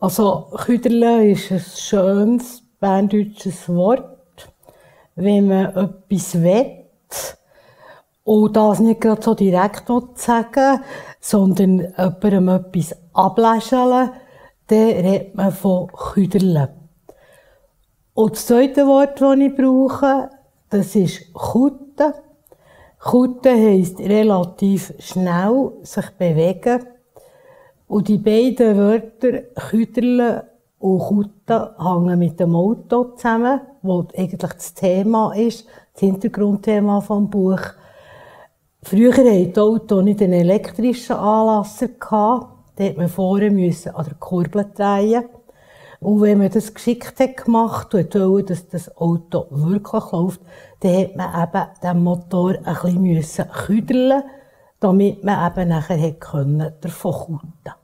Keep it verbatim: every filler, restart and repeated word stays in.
Also, Küderle ist ein schönes, berndeutsches Wort, wenn man etwas will und das nicht gerade so direkt sagen will, sondern jemandem etwas ablächeln, dann redet man von Küderle. Und das zweite Wort, das ich brauche, das ist Kutte. Kutte heisst relativ schnell sich bewegen. Und die beiden Wörter, Küderle und Kutte, hängen mit dem Auto zusammen, das eigentlich das Thema ist, das Hintergrundthema des Buches. Früher hatten die Autos nicht einen elektrischen Anlasser. Da musste man vorne an der Kurbel drehen. Und wenn man das geschickt hat gemacht und wollte, dass das Auto wirklich läuft, dann musste man eben den Motor ein bisschen küderlen, damit man eben nachher davon kutten konnte.